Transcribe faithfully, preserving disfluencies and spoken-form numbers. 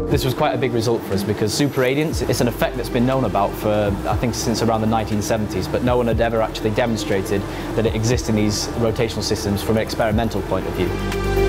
This was quite a big result for us because super-radiance, it's an effect that's been known about for, I think, since around the nineteen seventies, but no one had ever actually demonstrated that it exists in these rotational systems from an experimental point of view.